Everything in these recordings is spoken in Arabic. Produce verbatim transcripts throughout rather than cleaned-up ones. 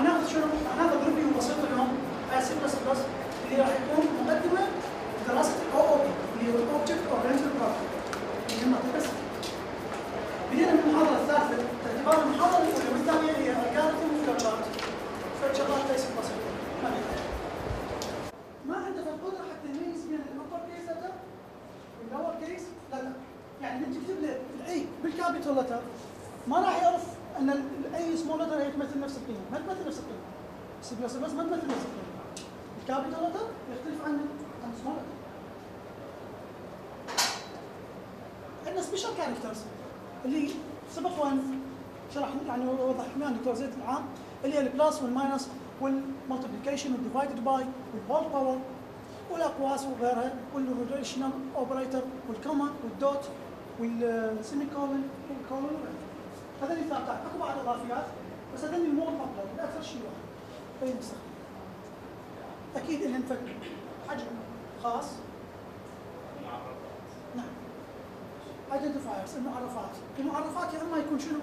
راح ناخذ شنو؟ راح ناخذ ريفيو بسيط اليوم على سي بلس بلس اللي راح يكون مقدمه دراسه الاو او بي اللي هو الاوبجكت اورينتد بروجرام اللي هم بس. بدينا من المحاضره الثالثه باعتبار المحاضره الاولى والثانيه هي الجوريثم وفلوتشارت. فلوتشارت ليست بسيطه ما نحتاج. ما عنده القدره حتى يميز بين الابر كيس لتر واللور كيس لتر. يعني من تكتب له الاي بالكابيتال لتر ما راح يعرف ان الاي سمول لتر هي تمثل نفس القيمه، ما تمثل نفس القيمه. سي بلس بلس ما تمثل نفس القيمه. الكابيتال لتر يختلف عن عن سمول لتر. عندنا سبيشال كاركترز اللي سبق وان شرح يعني وضح لنا دكتور زيد العام اللي هي البلس والماينس والمالتيبيكيشن والديفايدد باي والهول باور والاقواس وغيرها والريليشنال اوبريتور والكوما والدوت والسيمي كولن والكولن وغيرها. هذا اللي ثابت. اكو بعض اضافيات بس هذول المور مقبول الاكثر شيء واحد بين نستخدم. اكيد اللي نفك حجم خاص. نعم. ايدنتيفايرز المعرفات، المعرفات يا اما يكون شنو؟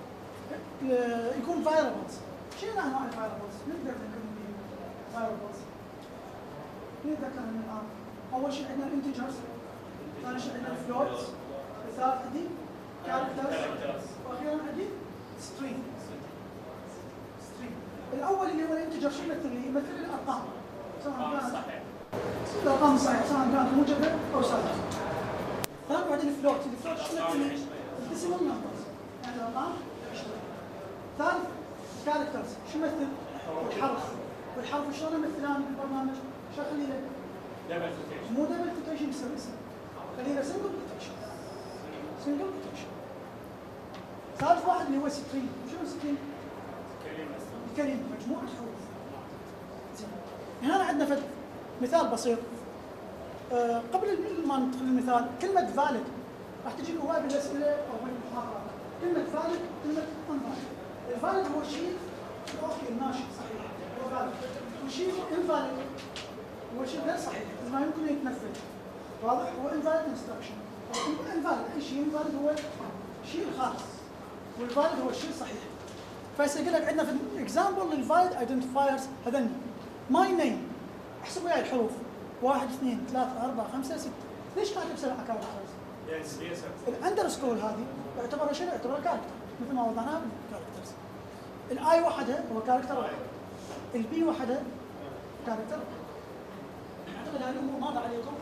يكون فايربلز. شنو انواع الفايربلز؟ نقدر نذكر فايربلز. نتذكرهم الان. اول شيء عندنا الانتجرز، ثاني شيء عندنا الفلوتس، الثالث عندي كاركترز، واخيرا عندي سترينج. سترينج. الاول اللي هو الانتجر شو يمثل لي؟ يمثل لي الارقام. سواء كانت الارقام الصحيحه سواء كانت موجبه او سالبه. ثاني بعدين الفلوت، الفلوت شو يمثل لي؟ الديسيمال نمبرز. يعني الارقام عشرين. ثالث كاركترز شو يمثل؟ الحرف. والحرف شلون يمثلان بالبرنامج؟ شو اخلي له؟ دبل كوتيشن. مو دبل كوتيشن يسوي اسم. خلي له سنجل كوتيشن. سنجل كوتيشن. ثالث واحد اللي هو سترينج. شنو سترينج؟ كلمة. كلمة مجموعة حروف. زين. هنا عندنا فد مثال بسيط. أه قبل ما ندخل المثال كلمة فاليد راح تجيك هواي بالاسئلة او بالمحاضرات. كلمة فاليد كلمة انفاليد. الفاليد هو شيء اوكي ماشي صحيح هو فاليد. والشيء انفاليد هو شيء غير صحيح ما يمكن يتنفذ. واضح؟ هو انفاليد انستراكشن. انفاليد اي شيء انفاليد هو شيء خاص والفاليد هو الشيء الصحيح. فهسه يقول لك عندنا في اكزامبل للفاليد ايدنتيفايرز هذني ماي نيم. احسب وياي الحروف واحد اثنين ثلاثة أربعة خمسة ستة. ليش كاتب سبع كاركترز؟ يعني سبيس الاندرسكور هذه يعتبر شنو؟ يعتبر كاركتر مثل ما وضعناها بالكاركترز. الاي وحدها هو كاركتر واحد. البي وحدها كاركتر واحد. اعتقد هذه الامور ماضى عليكم.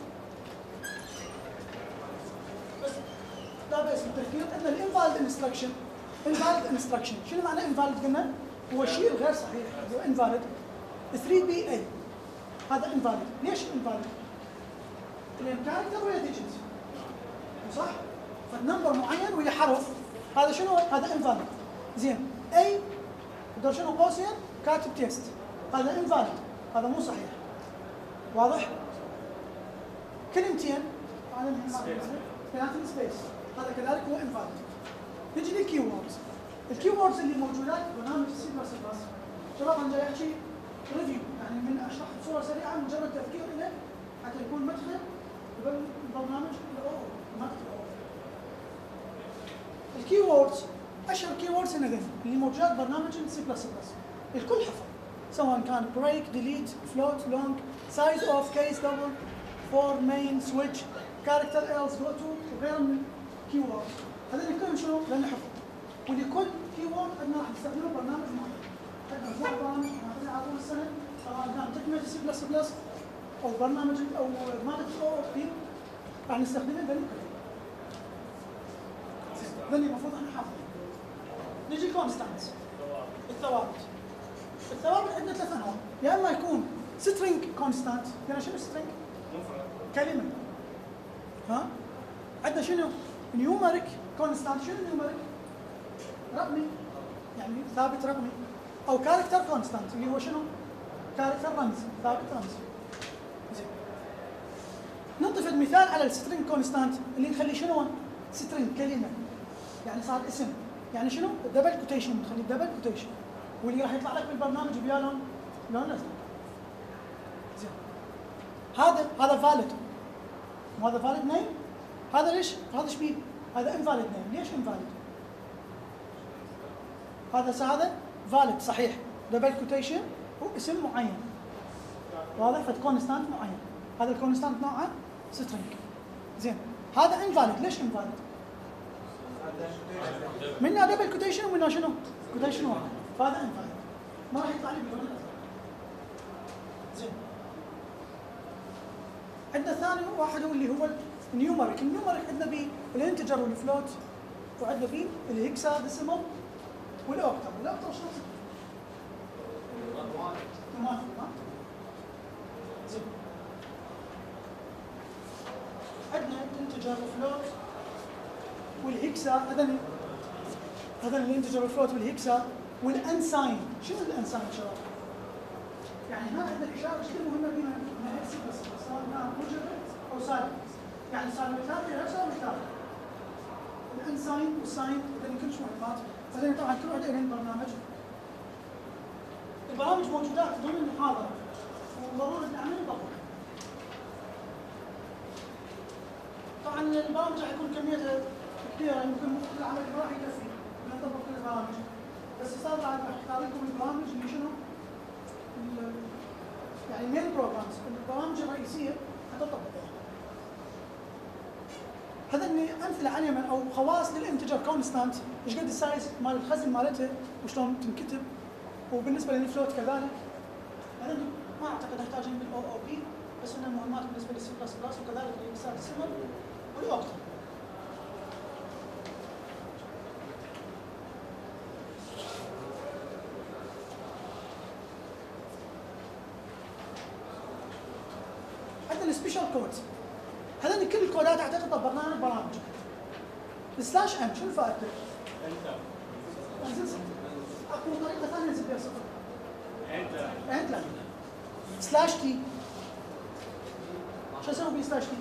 بس لا بس بالتفكير عندنا الانفاليد انستراكشن. انفاليد انستراكشن شنو معنى انفاليد؟ قلنا هو الشيء الغير صحيح هو انفاليد. ثري بي اي هذا انفاليد. ليش انفاليد؟ لان كاركتر ويا ديجيت صح؟ فالنمبر معين ويا حرف هذا شنو؟ هذا انفاليد. زين اي يقدر شنو قوسين كاتب تيست هذا انفاليد هذا مو صحيح. واضح؟ كلمتين على بيناتهم سبيس هذا كذلك هو انفاليد. نجي للكي ووردز. الكي ووردز اللي موجودات برنامج سي بلس بلس. شباب انا جاي احكي ريفيو يعني من اشرح بصوره سريعه مجرد تفكير له حتى يكون مدخل بالبرنامج ما تكتب. الكي ووردز اشهر كي ووردز هنا اللي موجودات برنامج سي بلس بلس الكل حفظ سواء كان بريك ديليت فلوت لونج سايز اوف كيس دبل فور مين سويتش كاركتر ايلس جو تو وغيرها من الكي ووردز. هذول كلهم شنو؟ لان حفظ. ولكل كي وورد عندنا راح نستخدمه برنامج معين. عندنا مجموعه برامج ناخذها على طول السنه سواء كان تكمله سي بلس بلس او برنامج او ماده او او بي راح نستخدمه ذني ذني المفروض احنا حافظين. نجي كونستانتس الثوابت. الثوابت عندنا ثلاث انواع يا اما يكون سترينج كونستانت. يعني شنو سترينج؟ كلمه. ها؟ عندنا شنو؟ نيومريك كونستانت. شنو نيومريك؟ رقمي يعني ثابت رقمي. او كاركتر كونستانت اللي هو شنو؟ كاركتر رمزي ثابت رمزي. زين. ننطفي مثال على السترينج كونستانت اللي نخلي شنو؟ سترينج كلمه يعني صار اسم. يعني شنو؟ دبل كوتيشن نخلي دبل كوتيشن واللي راح يطلع لك بالبرنامج بيا لون لون ازرق. زين. هذا هذا فاليد. وهذا فاليد نيم. هذا ليش؟ هذا ايش بيه؟ هذا انفاليد نيم. ليش انفاليد؟ هذا هذا فاليد صحيح دبل كوتيشن واسم معين واضح فكونستانت معين هذا الكونستانت نوعه سترينج زين هذا انفاليد ليش انفاليد؟ منها دبل كوتيشن ومنها شنو؟ كوتيشن واحد فهذا انفاليد ما راح يطلع لي باللون الازرق زين عندنا ثاني واحد هو اللي هو النيومريك النيومريك عندنا بالانتجر والفلوت وعندنا فيه الهكسا ديسيمال والاوكتال الاوكتال شنو؟ تمام زين عندنا الانتجر والفلوت والهكسا هذا هذا الانتجر والفلوت والهكسا والانساين شنو الانساين يا شباب؟ يعني هنا عندنا اشاره جدا مهمه بين اكس بس صار هنا موجب او سالب يعني سالب ثلاثه غير سالب ثلاثه الانساين والساين هذول كلش مهمات بعدين طبعا كل واحد له برنامج البرامج موجودات ضمن المحاضره وضروري نعمل نطبق طبعا البرامج راح يكون كميتها كثيره يمكن مخ العمل ما راح يكفي نطبق كل البرامج بس صار بعد راح اختار لكم البرامج اللي شنو يعني مين بروجرامز البرامج الرئيسيه حتطبقها هذا اني امثله عليها من او خواص للانتجر كونستانت ايش قد السايز مال الخزن مالتها وشلون تنكتب وبالنسبه للفلوت كذلك هذا ما اعتقد احتاجين بالاو او بي بس انها مهمات بالنسبه للسي بلس بلس وكذلك للسات السمر والاوكتل السبيشال كود هذول كل الكودات اعتقد طبقناها بالبرامج السلاش ام شنو فائدته؟ انزل اكو طريقه ثانيه ننزل بها صفر انت لا سلاش تي شو اسمه بي سلاش تي؟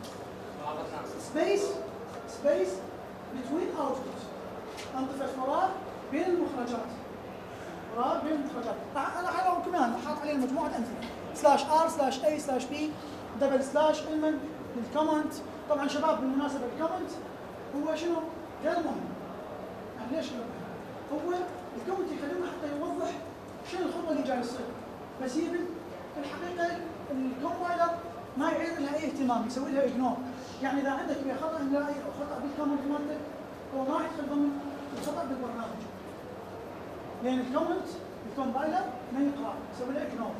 سبيس سبيس بتوين اوتبوت انطفت فراغ بين المخرجات فراغ بين المخرجات انا حاول كمان حاط عليه مجموعه امثله سلاش ار سلاش اي سلاش بي دبل سلاش المن للكومنت طبعا شباب بالمناسبه الكومنت هو شنو؟ غير مهم يعني ليش غير مهم؟ هو الكومنت يخدمنا حتى يوضح شنو الخطوه اللي جاي تصير بس هي بالحقيقه الكومبايلر ما يعير لها اي اهتمام يسوي لها اجنور يعني اذا عندك خطا املائي او خطا بالكومنت مالتك هو ما راح يدخل ضمن الخطا بالبرنامج لان الكومنت الكومبايلر ما يقرا يسوي له اجنور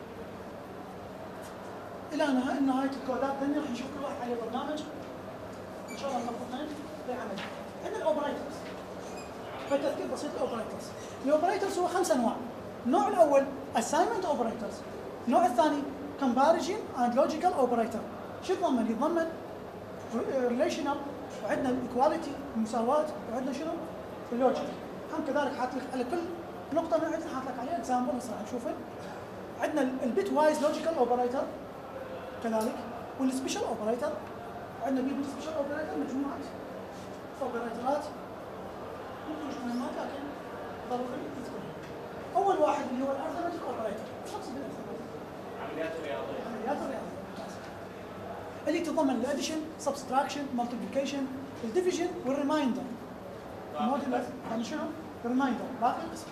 الى نهايه نهايه الكودات ثانيه راح نشوف كل واحد عليه برنامج ان شاء الله نطبقين بالعمل. عندنا الاوبريتورز فتذكير بسيط الاوبريتورز. الاوبريتورز هو خمس انواع. النوع الاول assignment operators. النوع الثاني comparison and logical operator. شو يتضمن؟ يتضمن relational وعندنا الايكواليتي المساواه وعندنا شنو؟ اللوجيك. هم كذلك حاط لك على كل نقطه من عندنا حاط لك عليها اكزامبل هسه راح نشوفه. عندنا البيت وايز لوجيكال اوبريتور كذلك والسبيشال اوبريتور عندنا بيه بالسبيشال اوبريتور مجموعه اوبريتورات مش مهمات لكن ضروري تذكرها. اول واحد اللي هو الارثماتيك اوبريتور. شو اقصد بالارثماتيك؟ عمليات رياضيه. عمليات رياضيه اللي تتضمن الاديشن، سبستراكشن، مالتيبليكيشن، الديفيجن والريمايندر. الموديل يعني شنو؟ الريمايندر باقي القسم.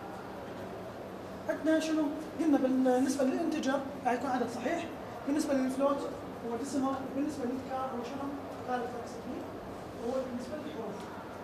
عندنا شنو؟ قلنا بالنسبه للانتجر راح يكون عدد صحيح، بالنسبه للفلوت هو ديسيمال، وبالنسبه للكار هو شنو؟ ثالث تقسيم، وهو بالنسبه للحروف.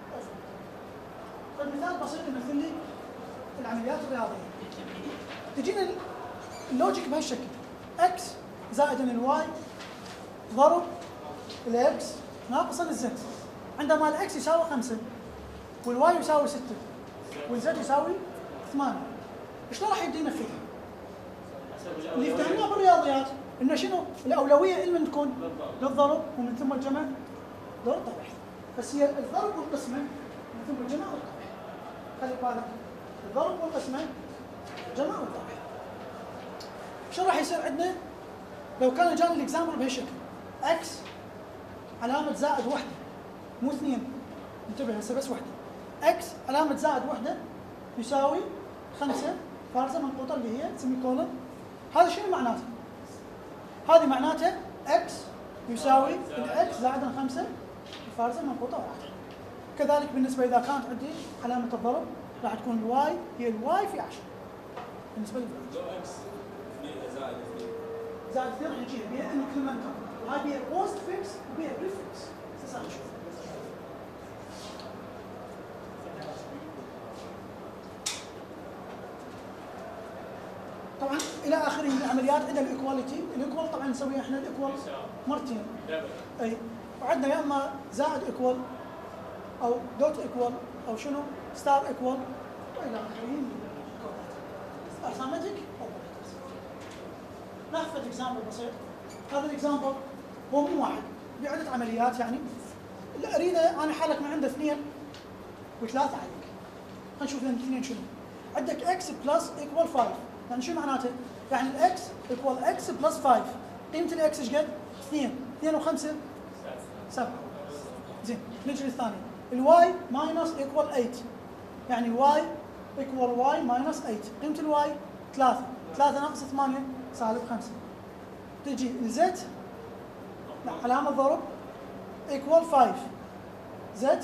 طيب مثال بسيط يمثل لي العمليات الرياضيه. تجينا اللوجيك بهالشكل اكس زائد الواي ضرب الاكس ناقصا الزد. عندما الاكس يساوي خمسة والواي يساوي ستة والزد يساوي ثمانية، شلون راح يبدي ينفذها؟ اللي افتهمناه بالرياضيات انه شنو؟ الاولويه لمن تكون؟ للضرب ومن ثم الجمع للطرح. بس هي الضرب والقسمه من ثم الجمع والطرح. خلي بالك الضرب والقسمه الجمع والطرح. شو راح يصير عندنا؟ لو كان جاني الاكزامبل بهالشكل اكس علامه زائد وحده مو اثنين، انتبه هسه بس وحده. اكس علامه زائد وحده يساوي خمسة فارزه منقوطه اللي هي سيمي كولن. هذا شنو معناته؟ هذه معناته اكس يساوي الاكس زائد خمسة فارزه منقوطه واحده. كذلك بالنسبه اذا كانت عندي علامه الضرب راح تكون الواي هي الواي في عشرة. بالنسبه للفلوت. لو اكس زائد اثنين زائد اثنين راح يجيها بيها انكريمنتال، وهاي بيها بوست فيكس وبيها بريفكس. هسه نشوف. طبعا الى اخره من العمليات. عندنا الايكواليتي، الايكوال طبعا نسويها احنا الايكوال مرتين. اي وعندنا يا اما زائد ايكوال او دوت ايكوال او شنو ستار ايكوال والى اخره. ارثماتيك اوبريتورز. ناخذ اكزامبل بسيط. هذا الاكزامبل هو مو واحد، بعده عمليات يعني. اللي اريده انا حالك من عنده اثنين وثلاثه عليك. خلينا نشوف الاثنين شنو. عندك اكس بلس ايكوال خمسة، يعني شو معناته؟ يعني الاكس ايكوال اكس بلس خمسة، قيمه الاكس ايش قد؟ اثنين، اثنين و5 سبعة. زين نجي للثاني. الواي ماينس ايكوال ثمانية، يعني واي ايكوال واي ماينس ثمانية، قيمه الواي ثلاثة، ثلاثة ناقص ثمانية سالب خمسة. تجي الزد لا علامه ضرب ايكوال خمسة، زد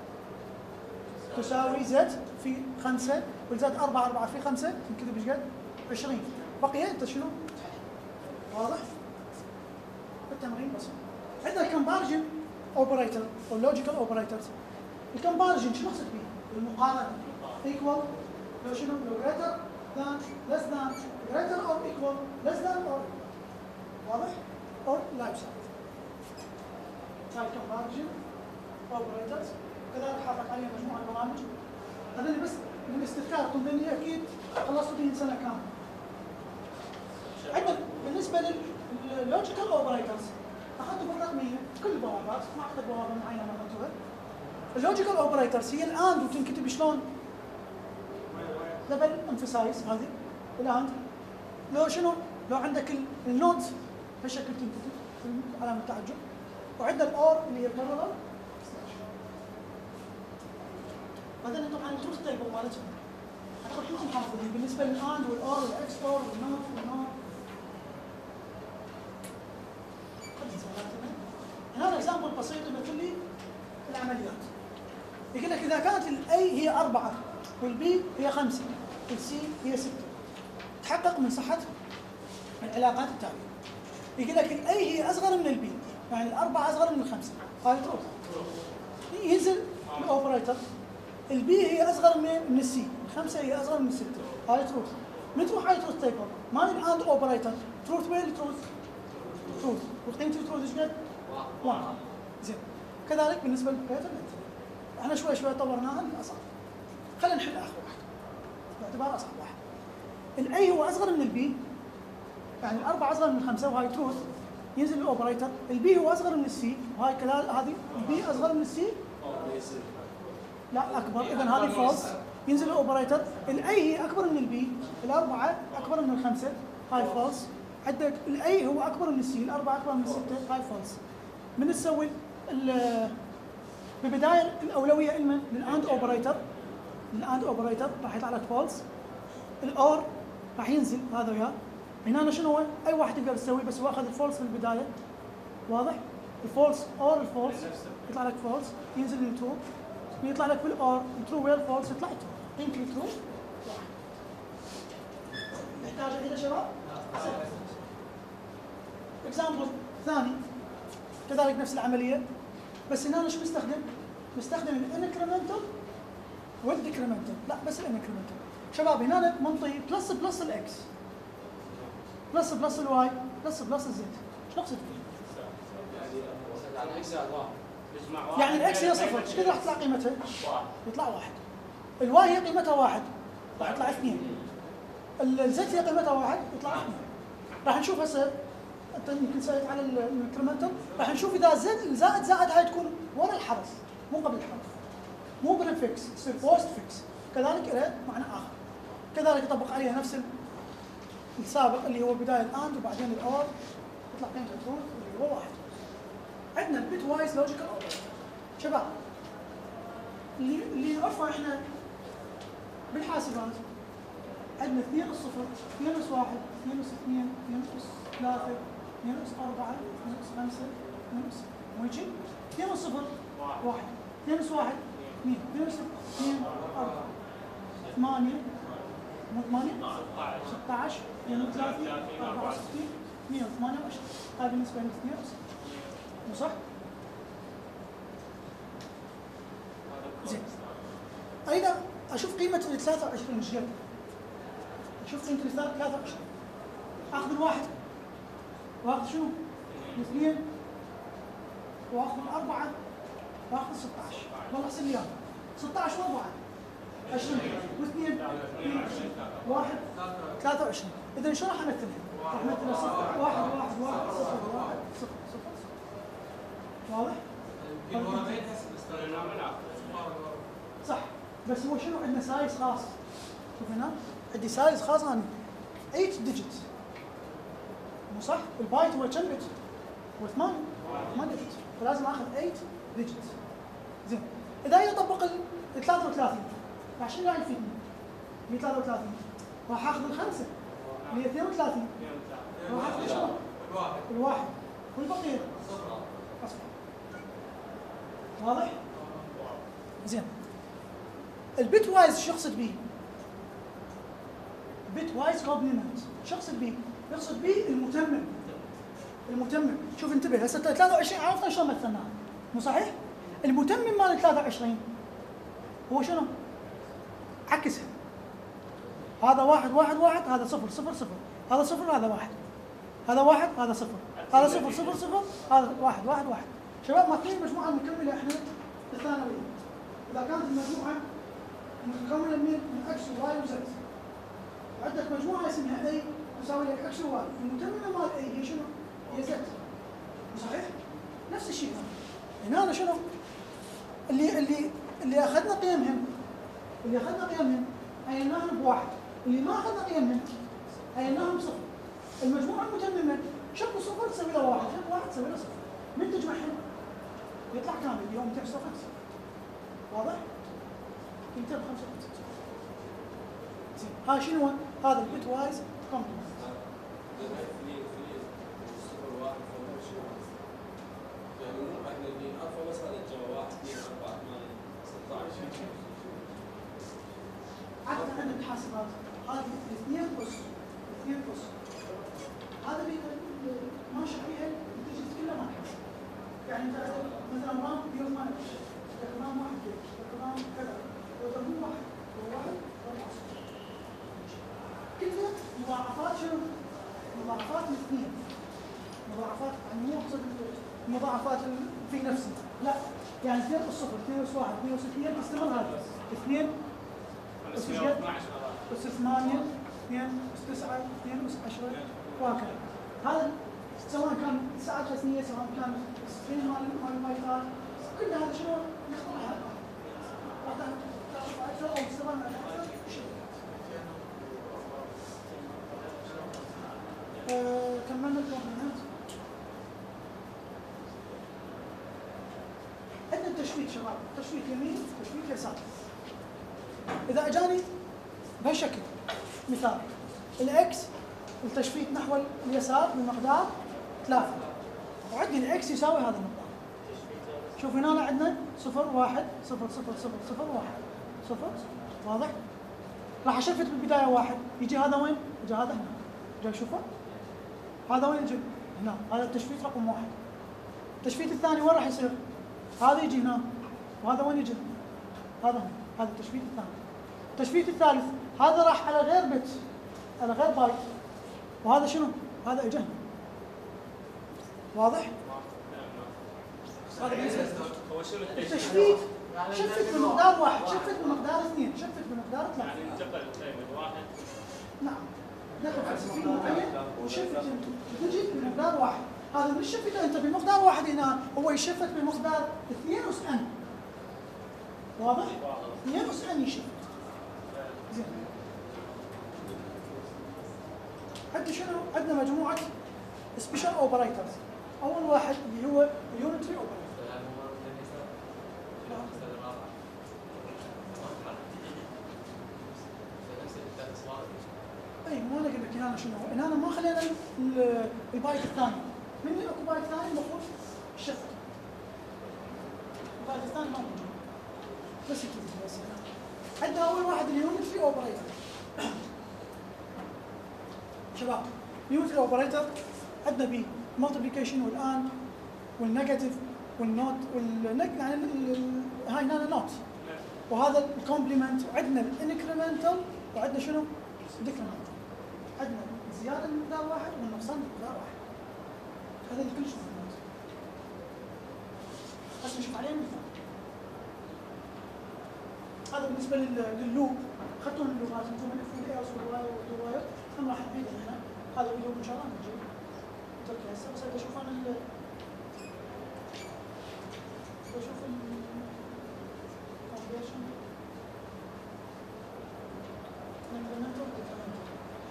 تساوي زد في خمسة، والزد أربعة، أربعة في خمسة يمكن ايش قد؟ عشرين. بقي انت شنو؟ واضح؟ التمرين بسيط. عندنا كومبارجن اوبريتور او لوجيكال اوبريتورز. الكومبارجن شنو نقصد به؟ المقارنه. ايكوال لو شنو؟ لو greater than less than greater or equal less than or واضح؟ or لا يساوي. هاي كومبارجن اوبريتورز. كذلك حاطط عليها مجموعه برامج. هذول بس للاستذكار ضمني اكيد خلصتوا به سنه كامله. عندنا بالنسبه لللوجيكال اوبريتورز اخذتوا بالرقميه كل البوابات، ما اخذت بوابه معينه ما اخذتوها. اللوجيكال اوبريتورز هي الاند وتنكتب شلون؟ دبل امفسايز هذه الاند. لو شنو؟ لو عندك النوت بهالشكل تنكتب علامه التعجب. وعندنا الاور اللي هي البارلل. هذول طبعا التروث تيبل مالتهم هتاخذ كلكم حافظين بالنسبه للاند والاور والاكس اور والنوت والنوت. هذا اكزامبل بسيط يمثل لي العمليات. يقول لك اذا كانت الاي هي أربعة والبي هي خمسة والسي هي ستة، تحقق من صحة العلاقات التالية. يقول لك الاي هي اصغر من البي، يعني الأربعة اصغر من الخمسة، هذا تروث. ينزل الاوبريتور البي هي اصغر من السي، الخمسة هي اصغر من الستة، هذا تروث. من تروح على تروث تيبل مال الاند اوبريتور تروث وين تروث؟ تروث. وقيمة التروث ايش قد؟ واحد. زين. كذلك بالنسبة للبيتر احنا شوي شوي طورناها للاصعب. خلينا نحل اخر واحد باعتبار اصعب واحد. الاي هو اصغر من البي، يعني الأربعة اصغر من الخمسة وهاي تروث. ينزل الاوبريتور البي هو اصغر من السي وهاي كذلك هذه البي اصغر من السي لا اكبر، اذا هذه فولس. ينزل الاوبريتور الاي هي اكبر من البي، الأربعة اكبر من الخمسة، هاي فولس. عندك الاي هو اكبر من السي، الأربعة اكبر من الستة، هاي فولس. من تسوي ببدايه الاولويه لمن؟ للاند اوبريتور. الاند اوبريتور راح يطلع لك فولس. الاور راح ينزل هذا وياه. هنا شنو هو؟ اي واحد تقدر تسويه بس هو اخذ الفولس في البدايه. واضح؟ الفولس اور الفولس يطلع لك فولس، ينزل للترو، يطلع لك بالاور الترو ويا الفولس يطلع ترو. قيمه الترو واحد. نحتاج الى شباب؟ اكزامبل ثاني كذلك نفس العمليه، بس هنا انا شو بستخدم؟ بستخدم الانكريمنتال والديكريمنتال. لا بس الانكريمنتال. شباب هنا منطي بلس بلس الاكس بلس بلس الواي بلس بلس الزد. شو نقصد فيه؟ يعني الاكس زائد واحد يجمع واحد، يعني الاكس هي صفر، ايش كذا راح تطلع قيمتها؟ واحد. يطلع واحد. الواي هي قيمتها واحد، راح يطلع اثنين. الزد هي قيمتها واحد، يطلع اثنين. راح نشوف هسه انت يمكن سالت على الانكريمنتال، راح نشوف اذا زد الزائد زائد هاي تكون ورا الحرف مو قبل الحرف، مو بالفيكس، تصير بوست فيكس. كذلك له معنى اخر. كذلك يطبق عليها نفس السابق اللي هو بدايه الاند وبعدين الاور، يطلع قيمه التروث اللي هو واحد. عندنا البيت وايز لوجيكال اوبريتور. شباب اللي اللي نعرفه احنا بالحاسبات عندنا اثنين اس صفر، اثنين اس واحد، اثنين اس اثنين، اثنين اس ثلاثة، اثنين اس أربعة، اثنين اس خمسة، اثنين اس ويجي اثنين اس صفر واحد، اثنين اس واحد اثنين، اثنين اس اثنين أربعة، ثمانية، مو ثمانية؟ ستة عشر اثنين وثلاثين أربعة وستين مئة وثمانية وعشرين. هذا بالنسبة للاثنين مو صح؟ زين. أيضا أشوف قيمة ال ثلاثة وعشرين ايش قد؟ أشوف قيمة ال ثلاثة وعشرين. آخذ الواحد وآخذ شنو؟ الاثنين وآخذ الأربعة وآخذ ستة عشر. والله أحسن لي إياها. ستة عشر وأربعة عشرين واثنين واحد ثلاثة وعشرين. إذا شو راح أمثلها؟ راح أمثلها صفر واحد واحد واحد صفر واحد صفر صفر صفر. واضح؟ صح. بس هو شنو عندنا سايز خاص. شوف هنا عندي سايز خاص أنا ثمانية ديجيت مو صح؟ البايت هو كم بت؟ هو ثمانية ثمانية بت. فلازم آخذ ثمانية ديجيت. زين. إذا أنا أطبق ال ثلاثة وثلاثين راح شنو راح يفيدني؟ مئة وثلاثة وثلاثين راح آخذ الخمسة مئة واثنين وثلاثين راح آخذ شنو؟ الواحد الواحد والبقية أصفر. واضح؟ زين. البيت وايز شو يقصد به؟ بيت وايز كومبلمنت شو يقصد به؟ يقصد به المتمم. المتمم شوف انتبه هسه ثلاثة وعشرين عرفنا شلون مثلناها مو صحيح؟ المتمم مال ثلاثة وعشرين هو شنو؟ عكسها. هذا واحد واحد واحد هذا صفر صفر صفر هذا صفر هذا واحد هذا واحد هذا صفر هذا صفر صفر صفر هذا واحد واحد واحد. شباب ماخذين المجموعة المكملة احنا الثانوية. إذا كانت المجموعة مكونة من من اكس وواي وزد وعندك مجموعة اسمها اي تساوي لك اكس وواي المتممة مال اي هي شنو؟ هي زد. صحيح؟ نفس الشيء هنا. هنا شنو؟ اللي اللي اللي اخذنا قيمهم اللي اخذنا قيمهم عيناهم بواحد، اللي ما اخذنا قيمهم عيناهم بصفر. المجموعة المتممة شكل صفر تساوي له واحد، شكل واحد تساوي له صفر. من تجمعهم يطلع كامل اللي هو مئتين وخمسة وخمسين. واضح؟ مئتين وخمسة وخمسين. زين. هاي شنو هو؟ هذا البيت وايز كومبلمنت. عدنا عن الحاسبات هذه الاثنين قص الاثنين قص هذا اللي ماشي فيها الديجيت كلها ما تحسب. يعني انت عندك مثلا رام مئة وثمانية وعشرين رام واحد رام كذا وتمو واحد وواحد واربعة صفر كلها مضاعفات شنو؟ مضاعفات الاثنين. مضاعفات يعني مو اقصد مضاعفات في نفسها لا يعني اثنين اس صفر اثنين اس واحد اثنين اس اثنين تستمر هذا اثنين اس اس ثمانية اثنين اس تسعة اثنين اس عشرة وهكذا. هذا سواء كان ساعات رسمية سواء كان ستريم مال مال البايتات كل هذا شنو نختارها راح تاخذ اكثر او تستمر على اكثر شيء. كملنا الكومبلمنت. عندنا التشفيت شباب، تشفيت يمين تشفيت يسار. إذا أجاني بهالشكل مثال الإكس التشفيت نحو اليسار بمقدار ثلاثة وعندي الإكس يساوي هذا المقدار. شوف هنا عندنا صفر واحد صفر صفر صفر صفر واحد صفر. واضح؟ راح أشفت بالبداية واحد يجي هذا وين؟ يجي هذا هنا. جاي شوفه؟ هذا وين يجي؟ هنا. هذا التشفيت رقم واحد. التشفيت الثاني وين راح يصير؟ هذا يجي هنا وهذا وين يجي؟ هذا هنا. هذا التشفيت الثاني. التشفيت الثالث هذا راح على غير بت على غير بايت وهذا شنو؟ هذا اجى هنا. واضح؟ هذا هو شنو التشفيت شفت بمقدار واحد شفت بمقدار اثنين شفت بمقدار ثلاثة. يعني انتقل من واحد. نعم دخل في تشفيت معين وشفت تجي بمقدار واحد. هذا مش شفت انت بمقدار واحد هنا هو يشفت بمقدار اثنين اس ان. واضح؟ اثنين اس ان يشفت. زين. عندنا شنو؟ عندنا مجموعة سبيشال اوبريتورز. أول واحد اللي هو اليونتري اوبريتور. اي ما انا اقول لك هنا شنو؟ هنا ما خلينا البايت الثاني. من الاكو بايت ثاني المفروض الشفت. البايت الثاني ما موجود. بس كذا بس. عندنا اول واحد اليونتري اوبريتور. شباب نيوترال اوبريتور عندنا بي مالتيبليكيشن والان والنيجاتيف والنوت والنك يعني ال- هاي هنا نوت، وهذا الكومبلمنت، وعندنا الانكريمنتال وعندنا شنو؟ ديكريمنتال. عندنا زياده بمقدار واحد والنقصان بمقدار واحد. هذا اللي كلش مهم. هسه نشوف عليه مثال. هذا بالنسبه لل- لللوب، اخذتوا اللغات انتم من اف واي والواي والواي، هم راح نعيدها هنا. هذا اللوب ان شاء الله نجي تركي هسه، بس اشوف انا ال اشوف ال conversion incremental decremental.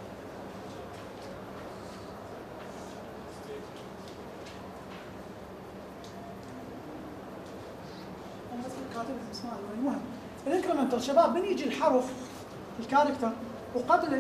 انا بس كاتب اسمها المهم الانكريمنتال شباب، من يجي الحرف الكاركتر وقبله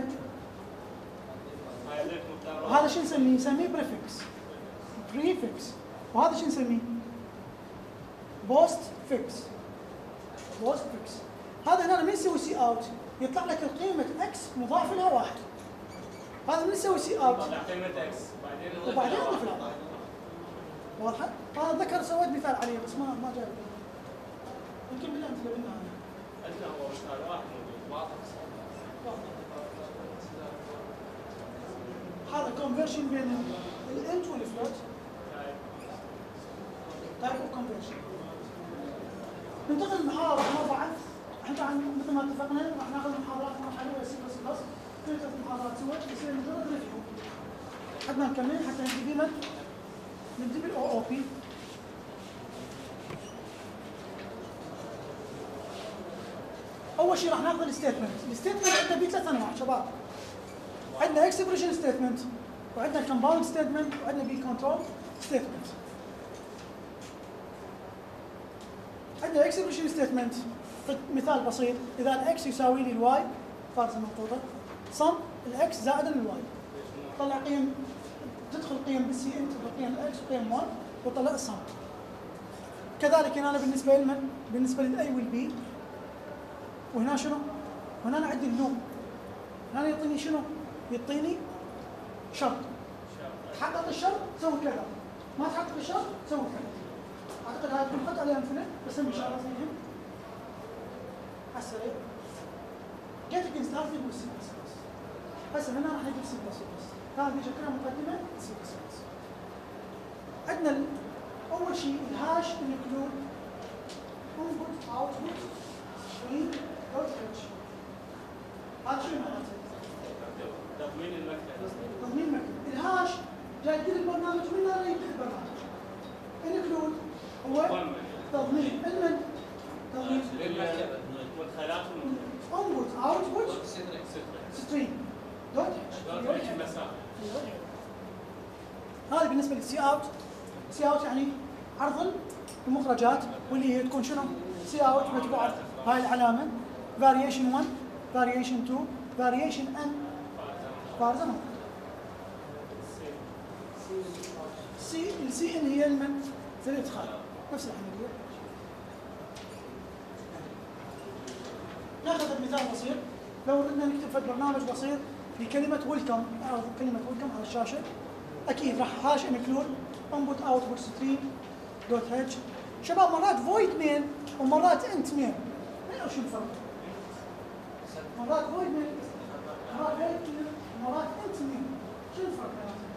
هذا شو نسميه؟ نسميه بريفكس بريفكس، وهذا شو نسميه؟ بوست فيكس بوست فيكس. هذا هنا من يسوي سي اوت يطلع لك القيمه اكس مضاف لها واحد. هذا من يسوي سي اوت طلع قيمه اكس بعدين نضيف وبعدين لها نضيف واحد. لها. واضحه؟ انا اتذكر سويت مثال عليه بس ما ما جاي يمكن بالامثله منها هذا. عندنا هو مثال واحد موجود واضح. هذا كونفرشن بين الانت والفلوت، تايب اوف كونفرشن. ننتقل للمحاضره رقم أربعة. احنا طبعا مثل ما اتفقنا راح ناخذ محاضرات مرحله سي بلس بلس، كل ثلاث محاضرات سوا يصير مجرد ريفيو. حد ما نكمل حتى نبتدي بمن؟ نبتدي بالاو او بي. اول شيء راح ناخذ الستيتمنت. الستيتمنت عندنا بيه ثلاث انواع شباب. عندنا اكسبريشن ستيتمنت، وعندنا كومباوند ستيتمنت، وعندنا بي كنترول ستيتمنت. عندنا اكسبريشن ستيتمنت مثال بسيط، اذا الاكس يساوي لي الواي فارزه منقوطه صم الاكس زائدا الواي، طلع قيم، تدخل قيم بالسي ان، تدخل قيم الاكس وقيم واحد وطلع الصم. كذلك هنا بالنسبه لمن؟ بالنسبه للاي والبي. وهنا شنو؟ هنا انا عندي اللوب، هنا يعطيني شنو؟ يعطيني شرط. تحقق الشرط سوي كذا، ما تحقق الشرط سوي كذا. اعتقد هاي بنحط عليها امثله بس ان شاء الله فيهم على السريع. جيت انستال في سي بلس بلس. هسه هنا راح نجيب سي بلس بلس. هذه شكلها مقدمه سي بلس بلس. عندنا ال- اول شيء الهاش انكلود انبوت اوتبوت ستريم دوت اتش. هذا شنو معناته؟ تضمين المكتب. تضمين مكتب. الهاش جاي يدير البرنامج من هذا يفتح البرنامج. انكلود هو تضمين المن تضمين للمكتبه مدخلات انبوت اوتبوت ستريم دوت اتش. المسافه. هذا بالنسبه للسي اوت. سي اوت يعني عرض المخرجات، واللي هي تكون شنو؟ سي اوت متبوعه هاي العلامه فاريشن واحد فاريشن اثنين فاريشن ان بارزه منقوطه. سي السي ان هي المن في الادخال نفس العمليه. ناخذ مثال بسيط. لو بدنا نكتب في برنامج بسيط بكلمه ويلكم، او كلمه ويلكم على الشاشه، اكيد راح هاش انكلود انبوت اوتبوت ستريم دوت اتش. شباب مرات فويد مين ومرات انت مين، ما يعرف شو الفرق. مرات فويد مين، مرات فويد مين، مرات انت مين، شو الفرق بيناتهم؟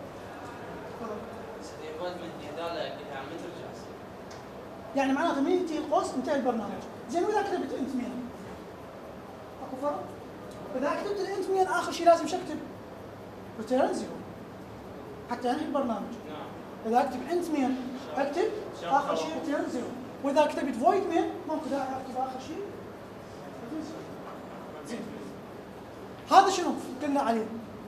فويد من هذا عم ترجع. يعني معناته من ينتهي القوس انتهى البرنامج. زين واذا كتبت انت مين؟ اكو فرق؟ اذا كتبت الانت مين اخر شيء لازم شو اكتب؟ ريتيرن زيرو حتى انهي البرنامج. نعم. اذا اكتب انت مين اكتب اخر شيء ريتيرن زيرو، واذا كتبت فويد مين ممكن داعي اكتب اخر شيء زين. هذا شنو قلنا عليه؟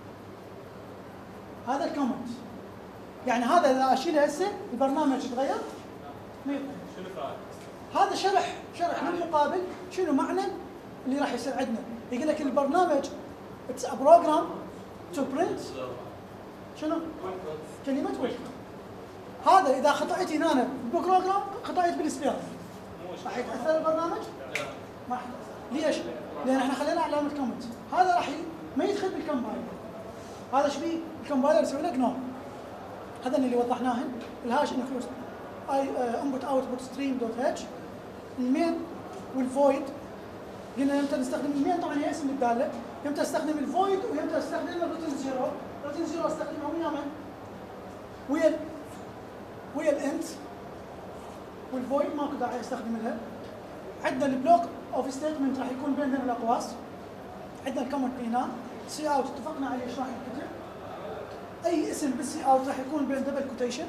هذا الكومنت. يعني هذا اذا اشيله هسه البرنامج يتغير؟ ما يتغير. شنو الفائده؟ هذا شرح شرح للمقابل شنو معنى اللي راح يصير عندنا. يقول لك البرنامج اتس ا بروجرام تو برنت شنو؟ كلمه ويلكم. هذا اذا خطأت هنا ببروجرام خطأت بالسبيلنج راح يتاثر البرنامج؟ ما راح يتاثر. ليش؟ لان احنا خلينا علامه كومنت. هذا راح ي... ما يدخل بالكمبايلر. هذا ايش بيه؟ الكومبايلر يسوي لك نو. هذا اللي وضحناهن. الهاش انكلوز اي انبوت اوتبوت ستريم دوت اتش. المين والفويد قلنا يمتى نستخدم المين طبعا هي اسم الداله، يمتى استخدم الفويد ويمتى استخدم الريتن زيرو. الريتن زيرو استخدمها ويا من؟ ويا ويا الانت، والفويد ماكو داعي استخدم لها. عندنا البلوك اوف ستيتمنت راح يكون بين الاقواس. عندنا الكومنت هنا سي اوت اتفقنا عليه ايش راح ينكتب. اي اسم بالسي اوت راح يكون بين دبل كوتيشن.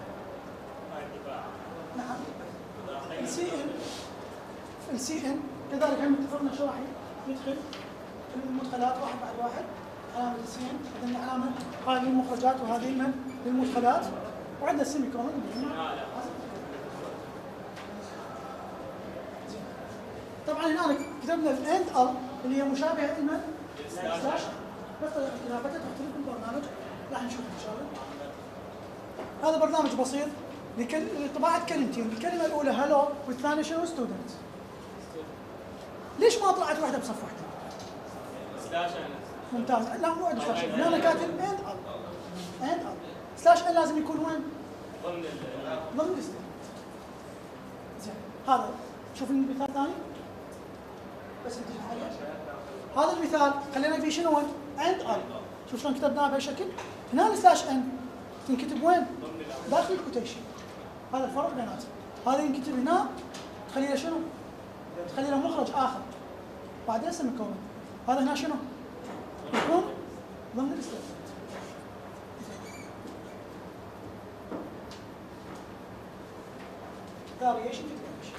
نعم. السي ان السي ان كذلك هم اتفقنا شو راح يدخل المدخلات واحد بعد واحد. علامة السي ان عندنا علامة هذه للمخرجات وهذه من للمدخلات، وعندنا السيمي كولون. طبعا هنا كتبنا الاند ال اللي هي مشابهه لمن؟ سلاش. بس طريقه كتابتها تختلف بالبرنامج، راح نشوف ان شاء الله. هذا برنامج بسيط لطباعه كلمتين، الكلمه الاولى هلو والثانيه شنو؟ ستودنت. ليش ما طلعت واحده بصف واحده؟ سلاش ممتاز. لا مو عندي سلاش، انا كاتب اند ال. اند ال سلاش ان لازم يكون وين؟ ضمن ضمن الاستيل. زين هذا شوف المثال الثاني بس انتبه عليه. هذا المثال خلينا فيه شنو؟ اند ال. شوف شلون كتبناه بهالشكل. هنا السلاش ان تنكتب وين؟ داخل الكوتيشن. هذا الفرق بيناتهم. هذا ينكتب هنا تخلي له شنو؟ تخلي له مخرج اخر بعدين اسم الكون. هذا هنا شنو؟ يكون ضمن الاستيل. فاريشن ديكلاريشن.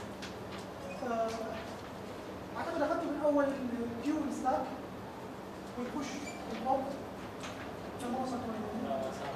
اعتقد اخذت من اول الكيو والستاك والبوش والبوب كما وصلت وين.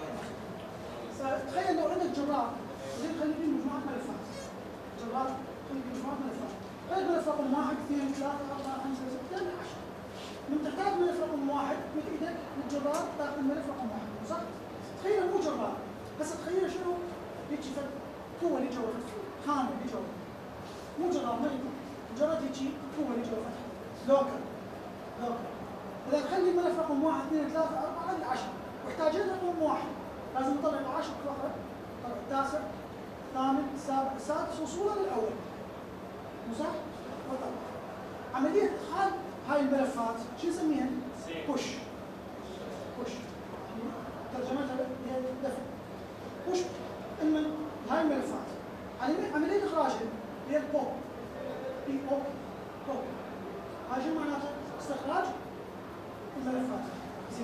تخيل لو عندك جرار زين خلي فيه مجموعه ملفات. جرار خلي فيه مجموعه ملفات. خلي ملف رقم واحد اثنين ثلاثه اربعه خمسه سته لين عشره. من تحتاج ملف رقم واحد من ايدك للجرار تاخذ الملف رقم واحد، صح؟ تخيل مو جرار بس تخيل شنو؟ هيك قوه اللي جوا خانه اللي جوا. مو جرار ما يكون مجرد هيك قوه اللي جوا فتحه. لوكر لوكر. اذا تخلي الملف رقم واحد اثنين ثلاثه اربعه لعشره واحتاجين رقم واحد لازم نطلع العاشر فقط، نطلع التاسع، الثامن، السابع، السادس وصولا للاول. مو صح؟ بالضبط. عمليه ادخال هاي الملفات شو نسميها؟ بوش. بوش. ترجمتها هي دفع. بوش من هاي الملفات. عمليه اخراجها هي البوب. بي بوب بوب. هاي شو معناتها؟ استخراج الملفات. زين.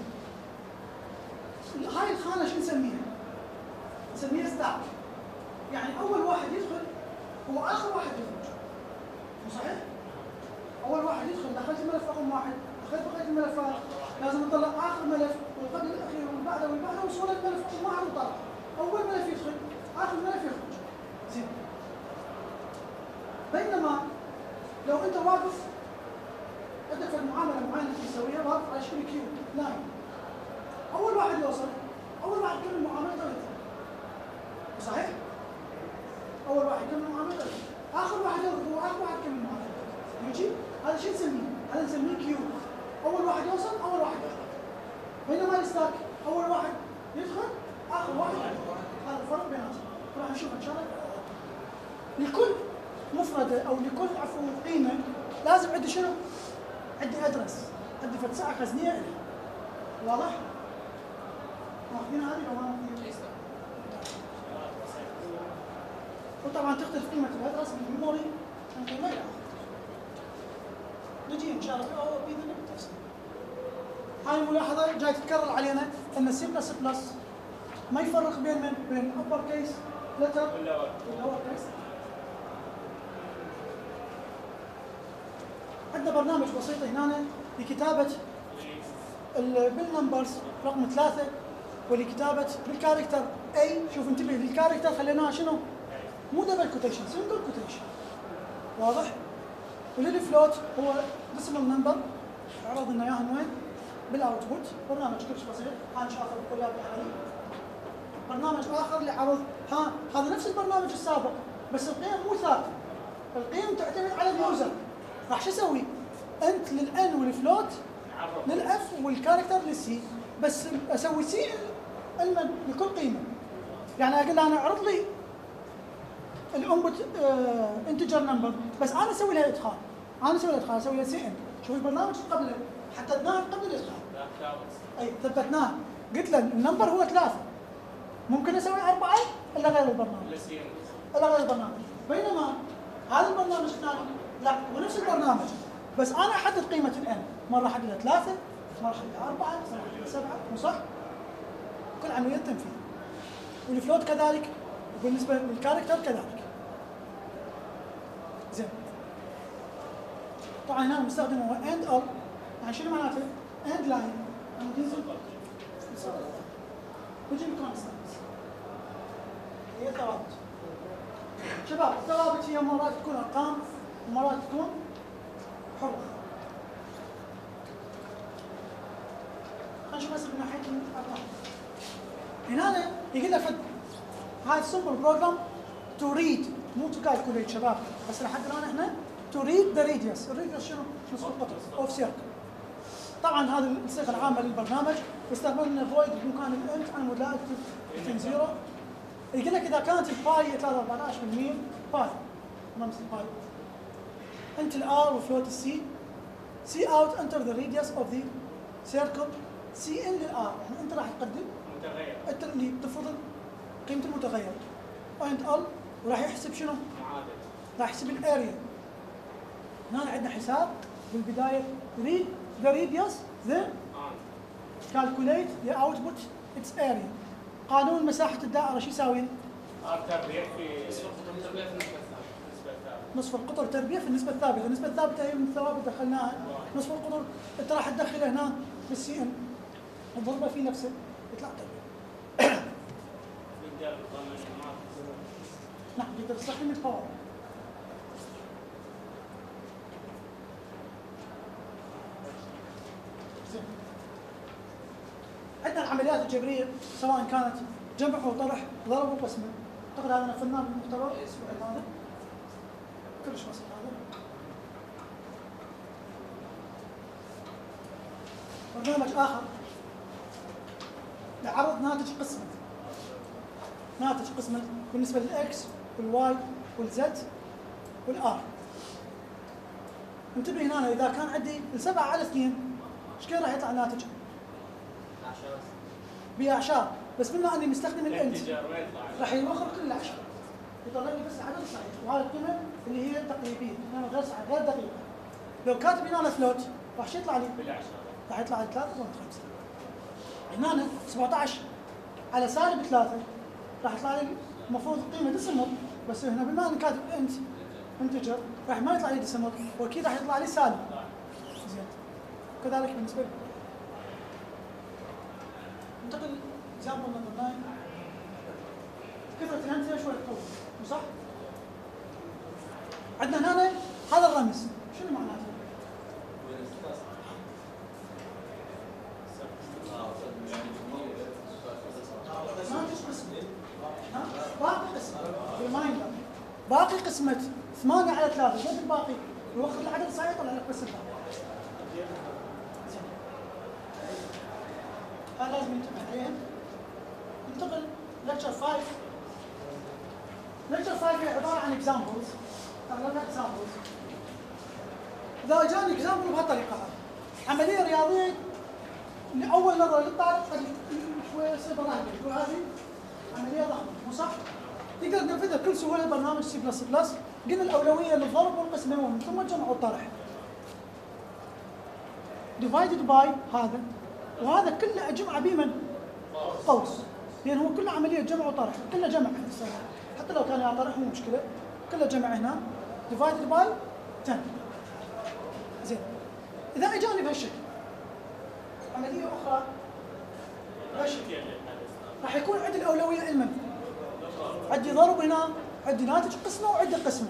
هاي الخانه شو نسميها؟ نسميها ستاك. يعني اول واحد يدخل هو اخر واحد يخرج. مو صحيح؟ اول واحد يدخل دخلت الملف رقم واحد، اخذت بقيه الملفات، لازم نطلع اخر ملف والقبل الاخير واللي بعده واللي بعده وصولا الملف رقم واحد وطلع. اول ملف يدخل، اخر ملف يخرج. زين. بينما لو انت واقف عندك في المعامله معينه تسويها واقف على شكل كيو لاين. اول واحد يوصل، اول واحد يكمل معاملته صحيح؟ اول واحد يكمل معاملته، اخر واحد يوصل هو اخر واحد يكمل معاملته. يجي؟ هذا شو نسميه؟ هذا نسميه كيو. اول واحد يوصل، اول واحد يدخل. بينما الستاك اول واحد يدخل، اخر واحد يدخل. هذا الفرق بيناتهم. راح نشوف ان شاء الله. لكل مفردة او لكل عفوا قيمة لازم عندي شنو؟ عندي ادرس، عندي فد ساعة خزنية إلي. واضح؟ ماخذين هذه ولا ما ماخذين؟ وطبعا تختلف قيمة الادرس بالميموري عن قيمة الآخر. نجي ان شاء الله باذن الله بالتفصيل. هاي الملاحظة جاي تتكرر علينا ان السي بلس بلس ما يفرق بين من؟ بين upper case letter والlower case. عندنا برنامج بسيط هنا لكتابة بالنمبرز رقم ثلاثة ولكتابة بالكاركتر اي. شوف انتبه للكاركتر خليناها شنو؟ مو دبل كوتيشن، سنجل كوتيشن. واضح؟ وللفلوت هو ديسيمال نمبر عرض لنا اياها وين؟ بالاوتبوت. برنامج كلش بسيط، ها نشوفه بالطلاب العملي. برنامج اخر لعرض ها هذا نفس البرنامج السابق بس القيم مو ثابته. القيم تعتمد على اليوزر. راح شو اسوي؟ انت للان والفلوت للاف والكاركتر للسي. بس اسوي سي ان لكل قيمه. يعني اقول له انا اعرض لي الانبوت انتجر نمبر، بس انا اسوي لها ادخال، انا اسوي لها ادخال، اسوي لها سي ان. شوف البرنامج قبل حددناه قبل الادخال. اي ثبتناه، قلت له النمبر هو ثلاثه، ممكن اسوي اربعه الا غير البرنامج. الا غير البرنامج. بينما هذا البرنامج الثاني لا، هو نفس البرنامج، بس انا احدد قيمه الان، مره احددها ثلاثه، مره احددها اربعه، مره احددها سبعه، مو صح؟ كل عمليه تنفيذ. والفلوت كذلك، وبالنسبه للكاركتر كذلك. زين. طبعا هنا المستخدم هو اند او، يعني شنو معناته؟ اند لاين، يعني تنزل نجي الكونستنت هي ثوابت. شباب الثوابت هي مرات تكون ارقام ومرات تكون حروف. خلينا نشوف بس من ناحيه الارقام. هنا يقول لك هاي سمبل بروجرام تو ريد، مو تو كالكوليت شباب، بس لحد الان احنا تو ريد ذا ريديوس. الريديوس شنو؟ نصف القطر اوف سيركل. طبعا هذه الصيغه العامه للبرنامج، واستخدمنا فويد بمكان الانت عن موديلات اثنين صفر. يقول لك اذا كانت الباي ثلاثة وأربعة بالمية باي رمز الباي، انت الار وفلوت السي، سي اوت انتر ذا ريديوس اوف ذا سيركل، سي ان للار، يعني انت راح تقدم متغير، انت اللي تفرض قيمه المتغير بوينت ال، وراح يحسب شنو؟ معادل، راح يحسب الاريا. هنا عندنا حساب بالبدايه read the radius then calculate the output its area. قانون مساحه الدائره شو يساوي؟ ار تربيع في نصف القطر تربيع في النسبه الثابته. نصف القطر تربيع في النسبه الثابته، النسبه الثابته هي من الثوابت دخلناها، نصف القطر انت راح تدخله هنا بالسي ان وتضربه في نفسه يطلع تربيع. نعم نقدر نستخدم الباور. عندنا العمليات الجبريه سواء كانت جمع وطرح، ضرب وقسمه. اعتقد هذا نفذناه بالمختبر الاسبوع هذا. كلش بسيط هذا. برنامج اخر لعرض ناتج قسمه. ناتج قسمه بالنسبه للاكس والواي والزد والار. انتبه هنا اذا كان عندي السبعه على اثنين ايش كثر راح يطلع الناتج؟ باعشار، بس بما اني مستخدم الانت راح يوخر كل الاعشار، يطلع لي بس العدد الصحيح، وهذه القيمه اللي هي تقريبيه، انما غير صحيح غير دقيقه. لو كاتب هنا فلوت راح يطلع لي بالاعشار، راح يطلع لي ثلاثة فاصلة خمسة. هنا سبعة عشر على سالب ثلاثة راح يطلع لي المفروض قيمه ديسيمال، بس هنا بما اني كاتب انت انتجر راح ما يطلع لي ديسيمال، واكيد راح يطلع لي سالب. زين. كذلك بالنسبه لي ننتقل اكزامبل نمبر تسعة. كثرة الامثله شوي تطول، مو صح؟ عندنا هنا هذا الرمز، شنو معناته؟ ناتج قسمة. باقي قسمة. ريمايندر. باقي قسمة ثمانية على ثلاثة، شوف الباقي؟ يوخر العدد الصحيح يطلع لك بس الباقي. هذا لازم ينتبه عليه. ننتقل لكتشر خمسة. لكتشر خمسة هي عبارة عن اكزامبلز. اغلبها اكزامبلز. إذا جاني اكزامبل بهالطريقة هذه، عملية رياضية لأول نظرة للطالب قد شوية يصير براهنة، تقول هذه عملية ضخمة، مو صح؟ تقدر تنفذها بكل سهولة برنامج سي بلس بلس، قلنا الأولوية للضرب والقسمة ومن ثم الجمع والطرح. divided by هذا، وهذا كله اجمع به من؟ قوس، لان هو كله عمليه جمع وطرح، كله جمع حتى لو كان يعني طرح مو مشكله، كله جمع هنا divided by عشرة. زين. اذا اجاني بهالشكل عمليه اخرى بهالشكل راح يكون عندي الاولويه لمن؟ عندي ضرب هنا، عندي ناتج قسمه وعندي قسمه.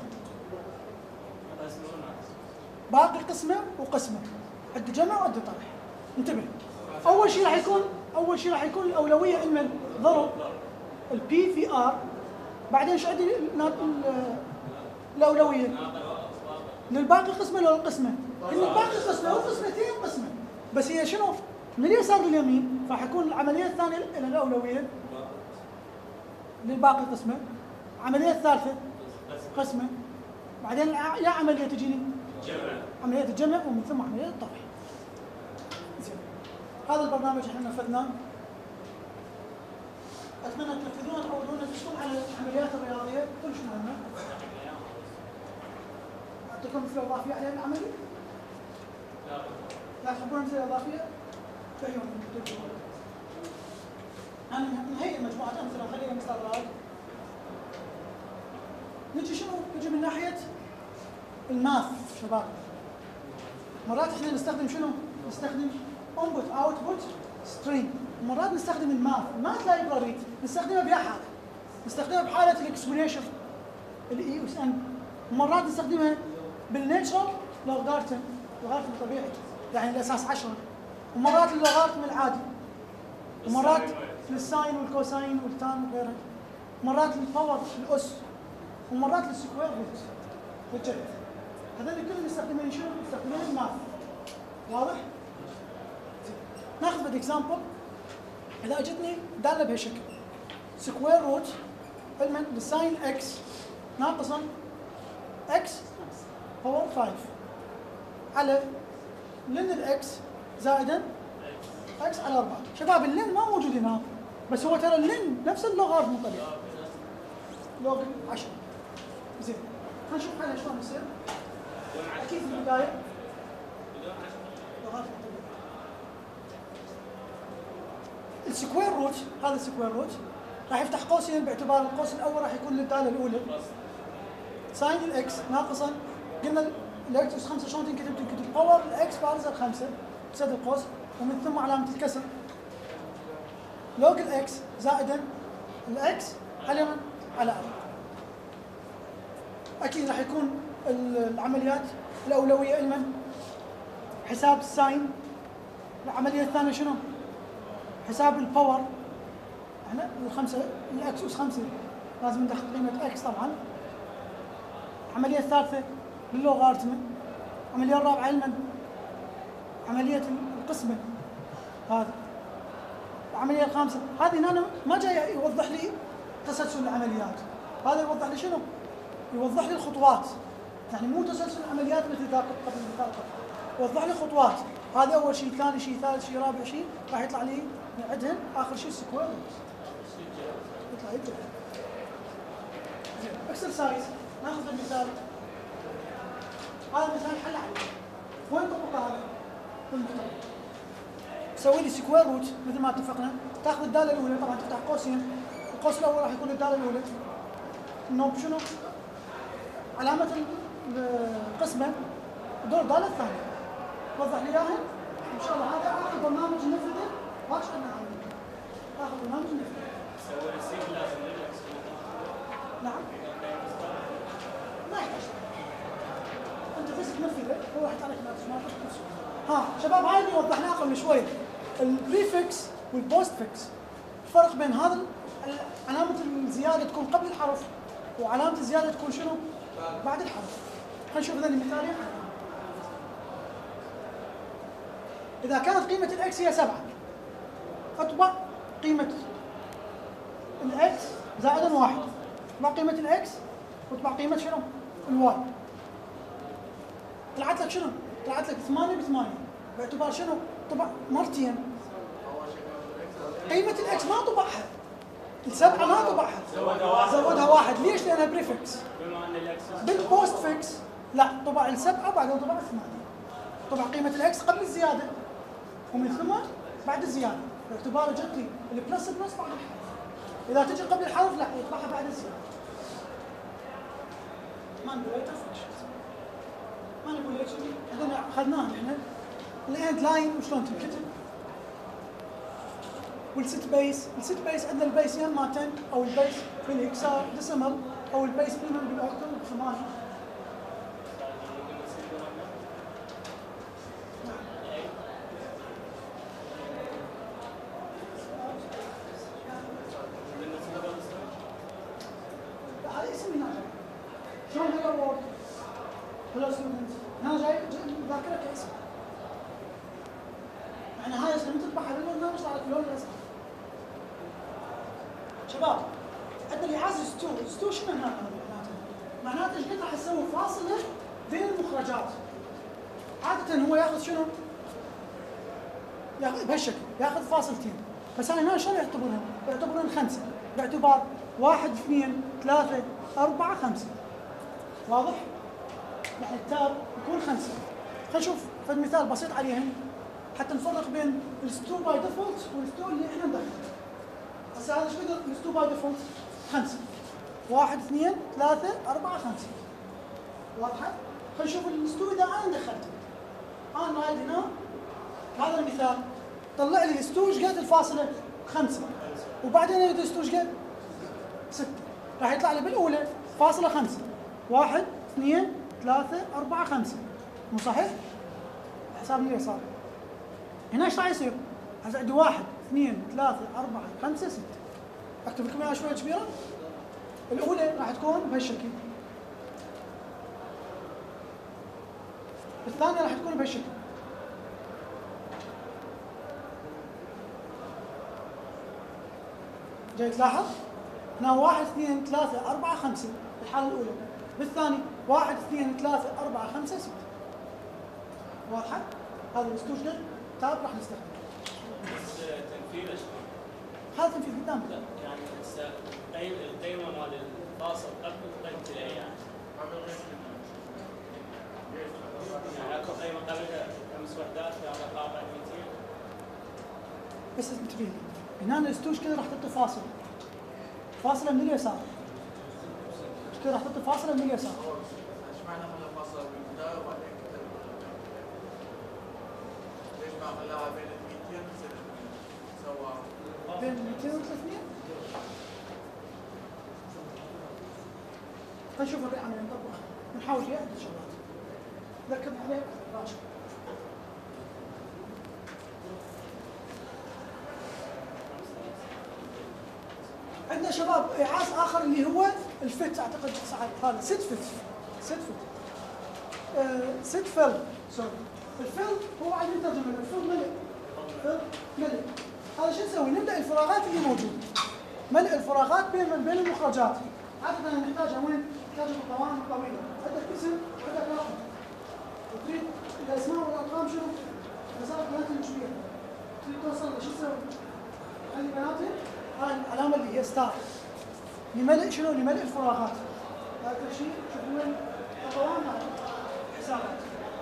باقي قسمه وقسمه، عندي جمع وعندي طرح. انتبه. اول شيء راح يكون اول شيء راح يكون الاولويه لمن؟ ضرب البي في ار. بعدين ايش عندي الاولويه؟ للباقي قسمه ولا القسمه؟ هي الباقي قسمه او قسمتين قسمه، بس هي شنو؟ من اليسار لليمين راح يكون العمليه الثانيه الى الاولويه للباقي قسمه، العمليه الثالثه قسمه، بعدين يا عمليه تجيني عمليه الجمع ومن ثم عمليه الطرح. زين هذا البرنامج احنا نفذناه، اتمنى تنفذونه تعودون نفسكم على العمليات الرياضيه كلش مهمه. اعطيكم مثل اضافيه على العمليه؟ لا لا تحبون مثل اضافيه؟ فيهم انا نهيئ مجموعه امثله خلينا مثال. نجي شنو؟ نجي من ناحيه الماث شباب. مرات احنا نستخدم شنو؟ نستخدم انبوت اوتبوت ستريم، مرات نستخدم الماث، الماث لايبراري نستخدمها بأي حاله. نستخدمها بحاله الاكسبوننشال الاي اس ان، ومرات نستخدمها بالناتشرال لوغاريتم، لوغاريتم طبيعي يعني الاساس عشرة، ومرات اللوغاريتم العادي، ومرات للساين والكوساين والتان وغيرها، مرات للباور الاس، ومرات للسكوير روت والجذر. هذول كلهم نستخدمين شنو؟ نستخدمين الماث. واضح؟ ناخذ باكزامبل. اذا اجتني داله بهالشكل سكوير روت علما للساين اكس ناقصا اكس باور خمسة على لن الاكس زائدا اكس على أربعة. شباب اللن ما موجود هنا، بس هو ترى اللن نفس اللوغاريتم طبيعي لوغ عشرة. زين خلينا نشوف حالها شلون يصير. اكيد في البدايه لوغاريتم طبيعي. السكوير روت، هذا السكوير روت راح يفتح قوسين باعتبار القوس الاول راح يكون للداله الاولى ساين الاكس ناقصا، قلنا الاكس اس خمسة شلون تنكتب؟ تنكتب باور الاكس بارزر خمسة بسد القوس ومن ثم علامه الكسر لوج الاكس زائدا الاكس على من؟ على أربعة. اكيد راح يكون العمليات الاولويه لمن؟ حساب الساين. العمليه الثانيه شنو؟ حساب الباور. احنا الخمسه الاكس اس خمسة لازم ندخل قيمه اكس طبعا. العمليه الثالثه للوغاريتم. العمليه الرابعه علما عمليه القسمه هذا. العمليه الخامسه هذه هنا ما جاي يوضح لي تسلسل العمليات، هذا يوضح لي شنو؟ يوضح لي الخطوات، يعني مو تسلسل العمليات مثل ذاك قبل المثال قبل، يوضح لي خطوات. هذا اول شيء، ثاني شيء، ثالث شيء، رابع شيء، راح يطلع لي نعدهن، اخر شيء السكوير يطلع لي كذا. زين اكسرسايز ناخذ المثال. هذا مثال حل عليه. وين طبقه هذا؟ بالمختبر. تسوي لي سكوير روت مثل ما اتفقنا، تاخذ الداله الاولى طبعا تفتح قوسين، القوس الاول راح يكون الداله الاولى. انه شنو؟ علامه القسمه دور الداله الثانيه. وضح لي اياها ان شاء الله. هذا اخر برنامج ننفذه، ما ايش عندنا عمليه. اخر برنامج ننفذه. سوي السين لازم نعم. ما يحتاج. انت بس تنفذه هو راح يطلع لك نفس ما ها شباب، هاي اللي وضحناها قبل شوي. البريفكس والبوست فيكس. الفرق بين هذا علامه الزياده تكون قبل الحرف وعلامه الزياده تكون شنو؟ بعد الحرف. خلينا نشوف ذا المثالين. إذا كانت قيمة الإكس هي سبعة، أطبع قيمة الإكس زائدا واحد، أطبع قيمة الإكس وأطبع قيمة شنو؟ الواي. طلعت لك شنو؟ طلعت لك ثمانية بثمانية، باعتبار شنو؟ طبع مرتين. قيمة الإكس ما طبعها، السبعة ما طبعها، زودها واحد. ليش؟ لأنها بريفكس. بالبوست فيكس لا، طبع السبعة وبعدين طبع الثمانية. طبع قيمة الإكس قبل الزيادة ومن ثم بعد الزيادة، باعتبار جت لي البلس بلس بعد الحرف. إذا تجي قبل الحرف لا، يطبعها بعد الزيادة. مانيبيوليتر فانكشنز. مانيبيوليتر هذول أخذناهم احنا. الإند لاين وشلون تنكتب. والست بيس، الست بيس عندنا البيس يا اما عشرة أو البيس بالإكسار ديسيمال أو البيس بالمن بالأوكتل بثمانية. هذا اسمي هنا جاي. شلون هلو وورد؟ هلو ستودنت. هنا جاي ذاكرة كاسم. يعني هاي لما تطبع على اللون الناعم يطلع لك اللون الازرق. شباب عندنا اللي عايز ستو، ستو شو معناته؟ معناته ايش قد راح تسوي فاصله بين المخرجات. عاده هو ياخذ شنو؟ ياخذ بهالشكل، ياخذ فاصلتين، بس انا هنا شلون يعتبرون؟ يعتبرون خمسه باعتبار واحد اثنين ثلاثه اربعه خمسه. واضح؟ يعني التاب يكون خمسه. خلينا نشوف فد مثال بسيط عليهم حتى نفرق بين الستو باي ديفولت والستو اللي احنا ندخله. هسه هذا ايش قدر الستو باي ديفولت؟ خمسه. واحد اثنين ثلاثه اربعه خمسه. واضحه؟ خلينا نشوف الستو اذا انا دخلته. انا رايد هنا هذا المثال طلع لي الستو ايش قد الفاصله؟ خمسه. وبعدين اريد الستو ايش قد؟ سته. راح يطلع لي بالاولى فاصله خمسه. واحد اثنين ثلاثه اربعه خمسه. مو صحيح؟ حساب من اليسار. هنا ايش راح يصير؟ هسه عندي واحد اثنين ثلاثه اربعه خمسه سته. اكتب لكم اياها شويه كبيره. الاولى راح تكون بهالشكل. الثانيه راح تكون بهالشكل. جاي تلاحظ؟ هنا واحد اثنين ثلاثة أربعة خمسة الحالة الأولى، بالثاني واحد اثنين ثلاثة أربعة خمسة ستة. واضحة؟ هذا الستوشنر تاب راح نستخدمه. بس تنفيذ ايش؟ هذا تنفيذ قدامك. لا يعني هسه القيمة مال الفاصل قبل قيمة الاي يعني. يعني اكو قيمة قبلها خمس وحدات على قاطع مئتين. بس انتبه لي. هنا الستوش كذا راح تحط فاصل. فاصلة من اليسار. كذا راح تحط فاصلة من اليسار. ايش معنى خلى فاصلة بالبداية وبعدين كتب؟ ليش ما خلاها بين ال مئتين سوى؟ بين مئتين و ثلاثمئة؟ خلينا نشوف الريحة عملية نطبقها. نحاول فيها عدة شغلات. ذكرني عليها راشد. عندنا شباب ايعاز اخر اللي هو الفت. اعتقد صعب هذا ست فت. ست فت. آه ست فل. سوري. الفل هو عاد نترجم له الفل ملء. فل ملء. هذا شو نسوي؟ نملأ الفراغات اللي موجوده. ملء الفراغات بين بين المخرجات. عادة نحتاجها وين؟ نحتاجها بالقوائم الطويله. عندك اسم وعندك رقم. وتريد الاسماء والارقام شنو؟ مسافه بناتهم كبيره. تريد توصل شو تسوي؟ خلي بناتهم هاي العلامه اللي هي ستار لملء شنو؟ لملء الفراغات. هذا شيء شوفوا وين القوائم حسابات.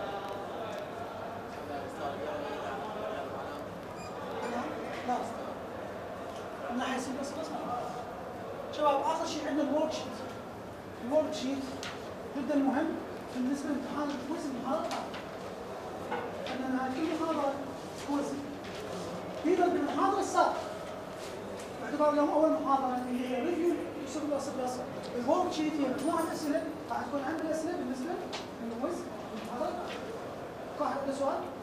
لا من ناحيه سي بس بس شباب اخر شيء عندنا الورك شيت. الورك شيت جدا مهم بالنسبه لامتحان الكويز المحاضره. لان كل محاضره كويز. اذا بالمحاضره السابقه باعتبار اليوم اول محاضره اللي هي ريفيو يصير بلس بلس. الورك شيت هي مجموعه اسئله راح تكون عندنا اسئله بالنسبه للكويز المحاضره. واحد عنده سؤال؟